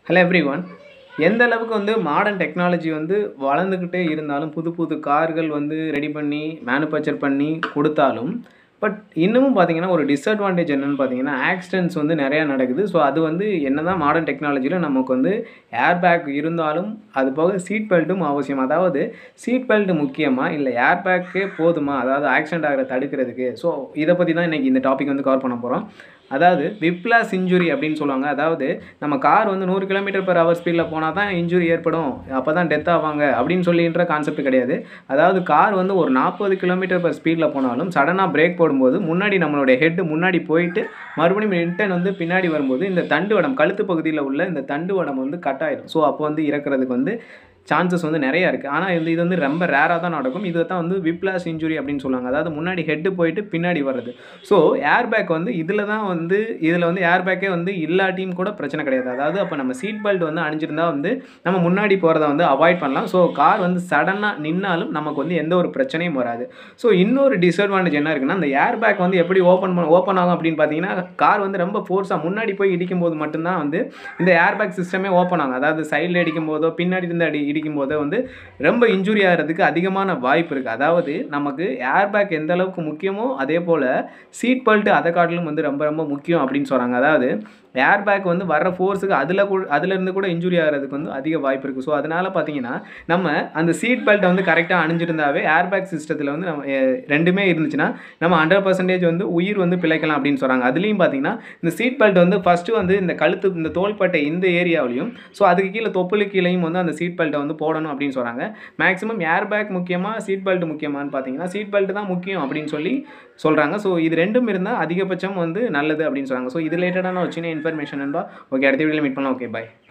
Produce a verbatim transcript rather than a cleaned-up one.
Hello everyone. எந்த அளவுக்கு வந்து மாடர்ன் டெக்னாலஜி வந்து வளர்ந்துக்கிட்டே இருந்தாலும், புது புது கார்கள் வந்து ரெடி பண்ணி, மேனுஃபேக்சர் பண்ணி குடுத்தாலும், பட் இன்னமும் பார்த்தீங்கன்னா, ஒரு டிஸ்அட்வான்டேஜ் என்னன்னு பார்த்தீங்கன்னா, ஆக்சிடென்ட்ஸ் வந்து நெறையா நடக்குது. ஸோ அது வந்து என்னதான் மாடர்ன் டெக்னாலஜில நமக்கு வந்து ஏர் பேக் இருந்தாலும், அது போக சீட் பெல்ட்டும் அவசியம். அதாவது சீட் பெல்ட் முக்கியமா? இல்ல ஏர் பேக்கே போதுமா? அதாவது ஆக்சிடென்ட் ஆகுறத தடுக்கிறதுக்கு. ஸோ இத பத்தி தான் இன்னைக்கு இந்த டாபிக் வந்து கவர் பண்ண போறோம். அதாவது விப்ளாஷ் இன்ஜுரி அப்படின்னு சொல்லுவாங்க. அதாவது நம்ம கார் வந்து நூறு கிலோமீட்டர் பெர் ஹவர் ஸ்பீடில் போனால் தான் இன்ஜுரி ஏற்படும், அப்போ தான் டெத் ஆவாங்க அப்படின்னு சொல்லின்ற கான்செப்ட் கிடையாது. அதாவது கார் வந்து ஒரு நாற்பது கிலோமீட்டர் பெர் ஸ்பீடில் போனாலும் சடனாக பிரேக் போடும்போது முன்னாடி நம்மளுடைய ஹெட் முன்னாடி போயிட்டு மறுபடியும் ரிட்டர்ன் வந்து பின்னாடி வரும்போது இந்த தண்டு வடம், கழுத்து பகுதியில் உள்ள இந்த தண்டு வடம் வந்து கட் ஆயிடும். ஸோ அப்போ வந்து இறக்குறதுக்கு வந்து சான்சஸ் வந்து நிறையா இருக்குது. ஆனால் இது இது வந்து ரொம்ப ரேராக தான் நடக்கும். இது தான் வந்து விப்ளாஷ் இன்ஜுரி அப்படின்னு சொல்லுவாங்க. அதாவது முன்னாடி ஹெட்டு போயிட்டு பின்னாடி வர்றது. ஸோ ஏர் பேக் வந்து இதில் தான் வந்து இதில் வந்து ஏர் பேக்கே வந்து இல்லாட்டியும் கூட பிரச்சனை கிடையாது. அதாவது அப்போ நம்ம சீட் பெல்ட் வந்து அணிஞ்சிருந்தா வந்து நம்ம முன்னாடி போகிறத வந்து அவாய்ட் பண்ணலாம். ஸோ கார் வந்து சடனாக நின்னாலும் நமக்கு வந்து எந்த ஒரு பிரச்சனையும் வராது. ஸோ இன்னொரு டிஸ்அட்வான்டேஜ் என்ன இருக்குன்னா, அந்த ஏர் பேக் வந்து எப்படி ஓப்பன் பண்ண ஓப்பன் ஆகும் அப்படின்னு பார்த்தீங்கன்னா, கார் வந்து ரொம்ப ஃபோர்ஸாக முன்னாடி போய் இடிக்கும்போது மட்டும்தான் வந்து இந்த ஏர் பேக் சிஸ்டமே ஓப்பன் ஆகும். அதாவது சைடில் அடிக்கும் போதோ பின்னாடி இருந்து அடி இடிக்கும் போதோ வந்து ரொம்ப இன்ஜுரி ஆகிறதுக்கு அதிகமான வாய்ப்பு இருக்குது. அதாவது நமக்கு ஏர் பேக் எந்த அளவுக்கு முக்கியமோ அதே போல் சீட் பெல்ட் அதை காட்டிலும் வந்து ரொம்ப ரொம்ப முக்கியம் அப்படின்னு சொல்கிறாங்க. அதாவது ஏர் பேக் வந்து வர்ற ஃபோர்ஸுக்கு அதில் கூட அதிலேருந்து கூட இன்ஜுரி ஆகிறதுக்கு வந்து அதிக வாய்ப்பு இருக்குது. ஸோ அதனால் பார்த்தீங்கன்னா நம்ம அந்த சீட் பெல்ட்டை வந்து கரெக்டாக அணிஞ்சிருந்தாவே ஏர் பேக் சிஸ்டத்தில் வந்து நம்ம ரெண்டுமே இருந்துச்சுன்னா நம்ம ஹண்ட்ரட் பர்சன்டேஜ் வந்து உயிர் வந்து பிழைக்கலாம் அப்படின்னு சொல்கிறாங்க. அதுலேயும் பார்த்தீங்கன்னா இந்த சீட் பெல்ட் வந்து ஃபஸ்ட்டு வந்து இந்த கழுத்து இந்த தோள்பட்டை இந்த ஏரியாவிலையும், ஸோ அதுக்கு கீழே தொப்புளுக்கு கீழேயும் வந்து அந்த சீட் பெல்ட்டை வந்து போடணும் அப்படின்னு சொல்கிறாங்க. மேக்ஸிமம் ஏர் பேக் முக்கியமாக சீட் பெல்ட் முக்கியமானு பார்த்தீங்கன்னா சீட் பெல்ட் தான் முக்கியம் அப்படின்னு சொல்லி சொல்கிறாங்க. ஸோ இது ரெண்டும் இருந்தால் அதிகபட்சம் வந்து நல்லது அப்படின்னு சொல்கிறாங்க. ஸோ இது ரிலேட்டடான ஒரு சின்ன இன்ஃபர்மேஷன் நண்பா. ஓகே, அடுத்த வீடியோவில் மீட் பண்ணலாம். ஓகே, பாய்.